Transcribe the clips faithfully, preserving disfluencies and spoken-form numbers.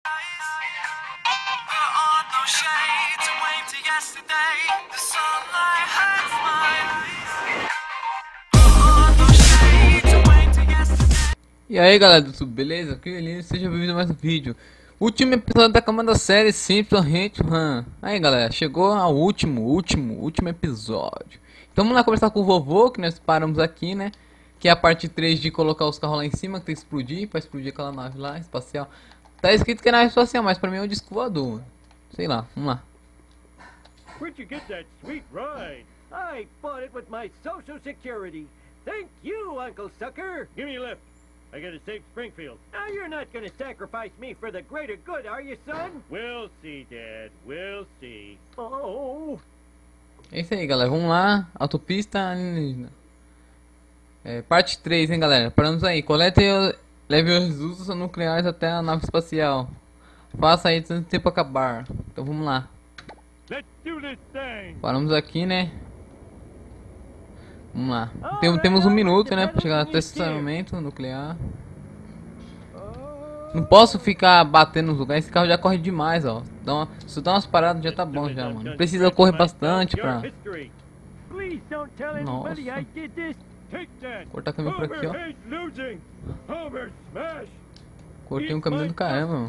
E aí galera do YouTube, beleza? Que beleza, seja bem-vindo a mais um vídeo. Último episódio da cama da série Simpsons Hate Run. Aí galera, chegou ao último, último, último episódio. Então vamos lá conversar com o vovô, que nós paramos aqui, né? Que é a parte três de colocar os carros lá em cima, que tem que explodir, pra explodir aquela nave lá, espacial. Tá escrito que é nave espacial, mas pra mim é um disco voador, mano. Sei lá, vamos lá. Where'd you get that sweet ride? I bought it with my social security. Thank you, Uncle Sucker. Give me a lift. I gotta save Springfield. Now you're not gonna sacrifice me for the greater good, are you, son? We'll see, Dad. We'll see. Oh. É isso aí, galera. Vamos lá. Autopista alienígena. É, parte três, hein, galera. Paramos aí. Coleta e leve os resultados nucleares até a nave espacial. Faça aí antes do tempo acabar. Então vamos lá. Let's do this thing. Paramos aqui, né? Vamos lá. Tem, temos um minuto, né? Pra chegar até estacionamento nuclear. Não posso ficar batendo nos lugares. Esse carro já corre demais, ó. Dá uma, se dá umas paradas já tá bom já, mano. Não precisa correr bastante pra... Nossa. Cortar caminho por aqui, ó. Cortei um caminho do caramba, mano.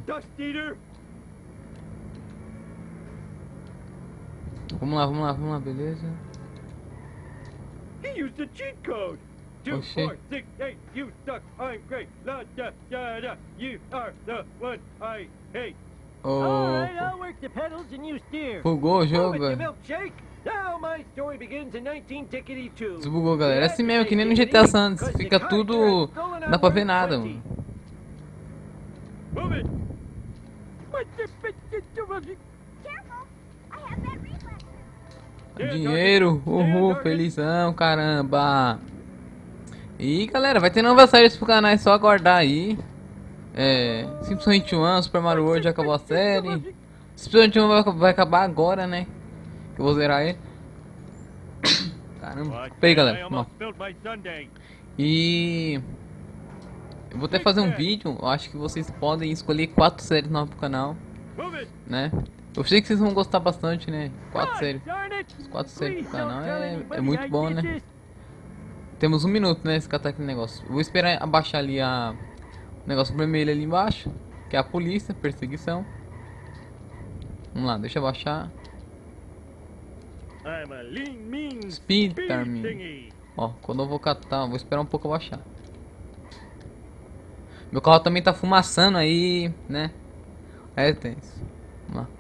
Vamos lá, vamos lá, vamos lá, beleza. He used the cheat code. Two, four, six, eight. You suck. I'm great. La da da da. You are the one I hate. Oh. Alright, I'll work the pedals and you steer. Bugou o jogo, velho. Now my story begins in nineteen tickety two. Desbugou, galera. É assim mesmo, que nem no G T A San Andreas. Fica tudo... Não dá pra ver nada, mano. Move it. Dinheiro, uhul, felizão, caramba. E galera, vai ter novas séries pro canal, é só aguardar aí. É, Simpsons vinte e um, Super Mario World já acabou a série. Simpsons vinte e um vai, vai acabar agora, né? Que eu vou zerar ele. Caramba, peraí galera, ó. E... eu vou até fazer um vídeo, eu acho que vocês podem escolher quatro séries novas pro canal, né? Eu sei que vocês vão gostar bastante, né? Quatro séries. Os quatro séries pro canal é, é muito bom, né? Temos um minuto, né? Esse catar aquele negócio. Eu vou esperar abaixar ali a... o negócio vermelho ali embaixo. Que é a polícia, perseguição. Vamos lá, deixa eu abaixar. Speed Timing. Ó, quando eu vou catar, vou esperar um pouco abaixar. Meu carro também tá fumaçando aí, né? É tenso. Vamos lá.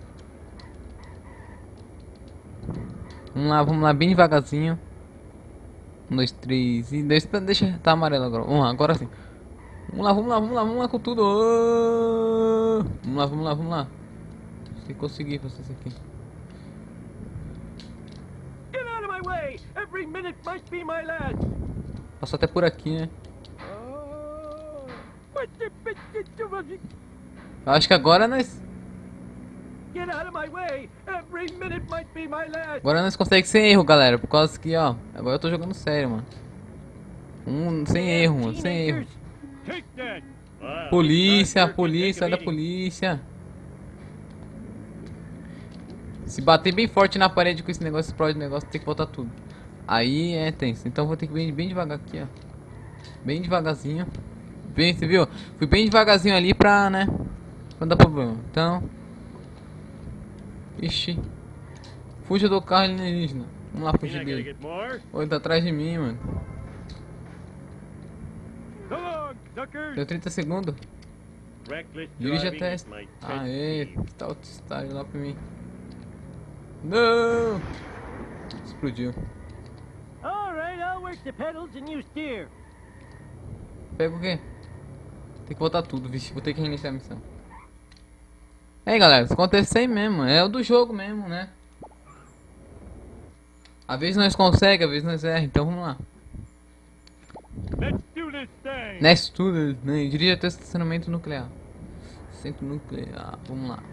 Vamos lá, vamos lá, bem devagarzinho. Um, dois, três e dois. Deixa, tá amarelo agora. Vamos lá, agora sim. Vamos lá, vamos lá, vamos lá, vamos lá com tudo. Oh! Vamos lá, vamos lá, vamos lá. Se conseguir fazer isso aqui. Get out of my way. Every minute must be my last. Passou até por aqui, né? Eu acho que agora nós... Agora nós conseguimos sem erro, galera. Por causa que, ó, agora eu tô jogando sério, mano. Um, sem erro, mano, sem erro. Polícia, polícia, olha a polícia. Se bater bem forte na parede com esse negócio, explode o negócio, tem que botar tudo. Aí é tenso. Então vou ter que ir bem, bem devagar aqui, ó. Bem devagarzinho. Bem, você viu? Fui bem devagarzinho ali pra, né? Pra não dar problema. Então... ixi. Fuja do carro alienígena. Vamos lá fugir dele. Ô, ele tá atrás de mim, mano. Deu trinta segundos. Dirige até... aê, tá outro estágio lá pra mim. Não! Explodiu. Pega o quê? Tem que voltar tudo, vixe. Vou ter que reiniciar a missão. E aí galera, isso acontece aí mesmo, é o do jogo mesmo, né? Às vezes nós conseguimos, às vezes nós erramos, então vamos lá. Next to this, né? Dirige até o estacionamento nuclear. Centro nuclear, vamos lá.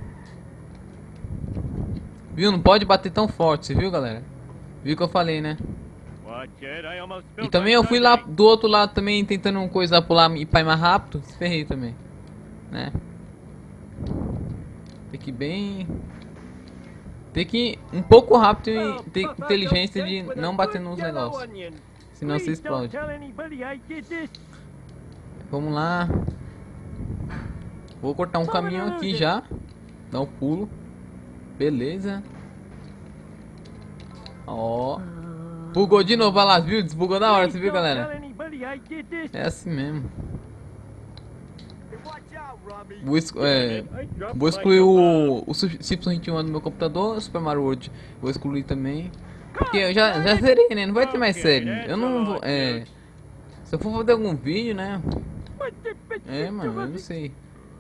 Viu? Não pode bater tão forte, você viu galera? Viu que eu falei, né? E também eu fui lá do outro lado também, tentando uma coisa pular e pra ir mais rápido, se ferrei também, né? Tem que ir bem... Tem que ir um pouco rápido e ter inteligência de não bater nos negócios. Senão você explode. Vamos lá. Vou cortar um caminho aqui já. Dá um pulo. Beleza. Ó. Bugou de novo, olha lá, viu? Desbugou na hora, você viu, galera? É assim mesmo. Vou, exclu é, vou excluir o, o Simpson vinte e um do meu computador, Super Mario World. Vou excluir também. Porque eu já, já zerei, né? Não vai ter mais série. Eu não vou. É, se eu for fazer algum vídeo, né? É, mano, eu não sei.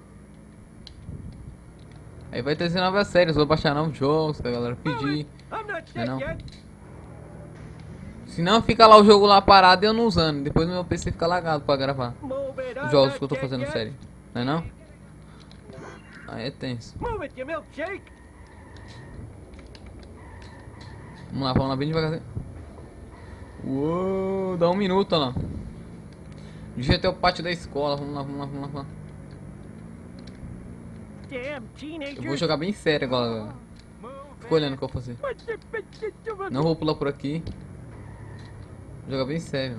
Aí vai ter novas séries, vou baixar novos jogos pra galera pedir. Não é não? Se não fica lá o jogo lá parado e eu não usando. Depois meu P C fica lagado pra gravar os jogos que eu tô fazendo série. Não é não? Aí é tenso. Vamos lá, vamos lá bem devagarzinho. Uou, dá um minuto, ó lá. Devia ter o pátio da escola. Vamos lá, vamos lá, vamos lá, vamos lá. Eu vou jogar bem sério agora. Fico olhando o que eu vou fazer. Não vou pular por aqui. Vou jogar bem sério.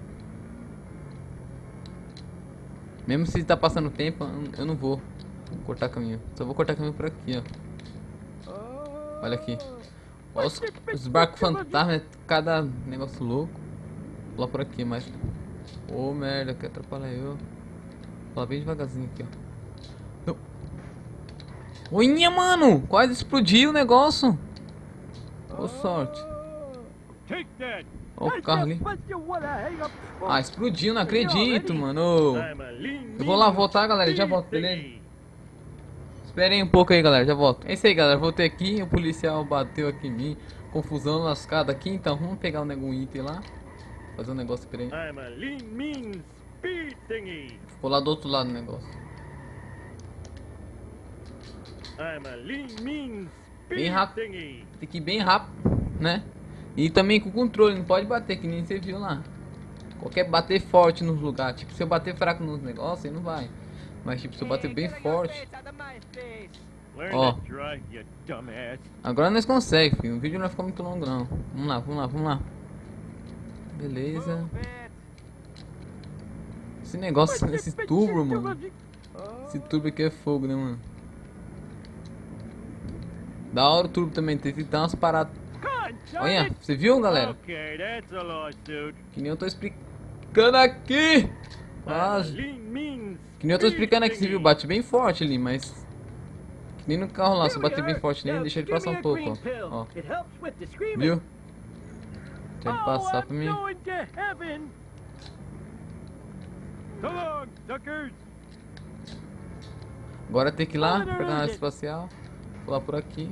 Mesmo se tá passando tempo, eu não vou cortar caminho. Só vou cortar caminho por aqui, ó. Olha aqui. Olha os, os barcos fantasmas, cada negócio louco. Vou lá por aqui, mas... Ô, oh, merda, que atrapalha eu. Vou lá bem devagarzinho aqui, ó. Olha, mano! Quase explodiu o negócio. Boa sorte. Olha o carro ali. Ah, explodiu, não acredito, mano. Eu vou lá voltar, galera, já volto, beleza? Esperem um pouco aí, galera, já volto. É isso aí, galera, voltei aqui, o policial bateu aqui em mim. Confusão lascada aqui, então vamos pegar um negócio item lá. Fazer um negócio, peraí. Ficou lá do outro lado do negócio. Bem rápido. Tem que ir bem rápido, né? E também com controle, não pode bater, que nem você viu lá. Qualquer bater forte nos lugares. Tipo, se eu bater fraco nos negócios, aí não vai. Mas tipo, se eu bater bem forte. Ó. Agora nós conseguimos, filho. O vídeo não vai ficar muito longo não. Vamos lá, vamos lá, vamos lá. Beleza. Esse negócio, esse tubo, mano. Esse tubo aqui é fogo, né, mano? Da hora o turbo também, tem que dar umas paradas. Olha, você viu, galera? Que nem eu tô explicando aqui. Quase. Que nem eu tô explicando aqui, você viu? Bate bem forte ali, mas... Que nem no carro lá, se eu bater bem forte nele, deixa ele passar um pouco, ó. Ó. Viu? Deixa ele passar pra mim. Agora tem que ir lá, pegar a nave espacial. Pular por aqui.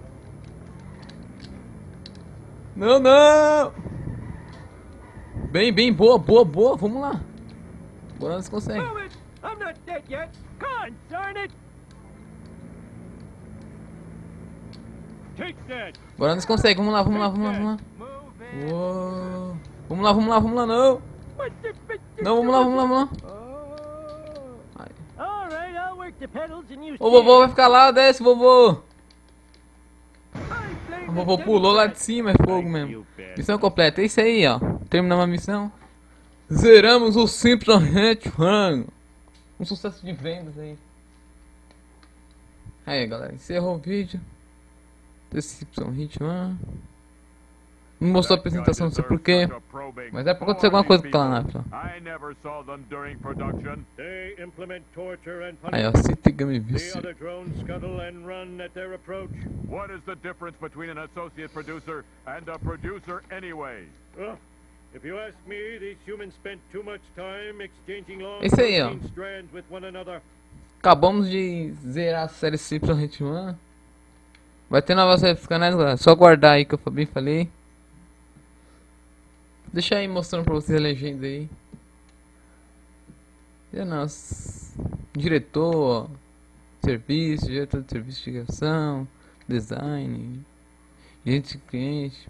Não, não! Bem, bem, boa, boa, boa. Vamos lá. Agora nós conseguimos. Agora nós conseguimos. Vamos lá, vamos lá, vamos lá, vamos lá. Uou. Vamos lá, vamos lá, vamos lá, não. Não, vamos lá, vamos lá, vamos lá. O vovô vai ficar lá, desce, vovô. O vovô pulou lá de cima, é fogo mesmo. Missão completa, é isso aí, ó. Terminamos a missão. Zeramos o Simpson Hedgehog. Um sucesso de vendas aí. Aí, galera, encerrou o vídeo desse Simpson Hedgehog. Não mostrou a apresentação, não sei porquê. Mas é pra acontecer alguma coisa com aquela nave. Aí, ó, City Game Vice. Esse aí, ó. Acabamos de zerar a série Simpson Hedgehog. Vai ter novas séries nos canais, galera. Só guardar aí que eu bem falei. Deixa aí mostrando pra vocês a legenda aí. É nosso diretor, serviço, diretor de serviço de criação, design, gente de cliente.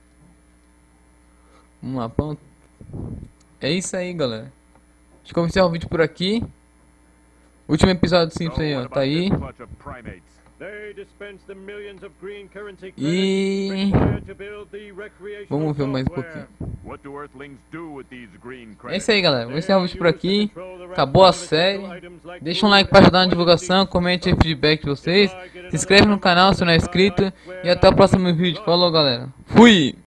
Vamos lá, pronto. É isso aí, galera. Deixa eu começar o vídeo por aqui. Último episódio do Simpsons aí, ó. Tá aí. E vamos ver mais um pouquinho. É isso aí, galera. Vou encerrar o vídeo por aqui. Acabou a série. Deixa um like para ajudar na divulgação. Comente aí o feedback de vocês. Se inscreve no canal se não é inscrito. E até o próximo vídeo. Falou, galera. Fui!